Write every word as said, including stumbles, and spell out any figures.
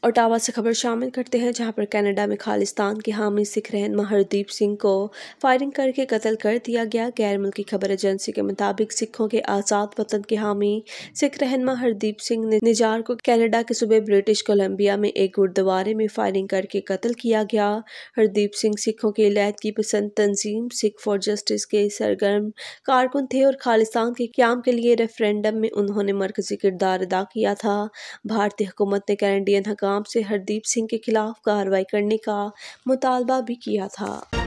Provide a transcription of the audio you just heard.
Ottawa से खबर शामिल करते हैं, जहां पर कनाडा में खालिस्तान के हामी सिख रहनुमा हरदीप सिंह को फायरिंग करके कत्ल कर दिया गया। गैर मुल्की खबर एजेंसी के मुताबिक सिखों के आज़ाद वतन के हामी सिख रहनुमा हरदीप सिंह ने निजार को कनाडा के सूबे ब्रिटिश कोलंबिया में एक गुरुद्वारे में फायरिंग करके कत्ल किया गया। हरदीप सिंह सिखों के इलायदगी पसंद तंजीम सिख फॉर जस्टिस के सरगर्म कारकुन थे और खालिस्तान के क्याम के लिए रेफरेंडम में उन्होंने मरकजी किरदार अदा किया था। भारतीय हुकूमत ने कैनेडियन हकाम से हरदीप सिंह के खिलाफ कार्रवाई करने का मुतालबा भी किया था।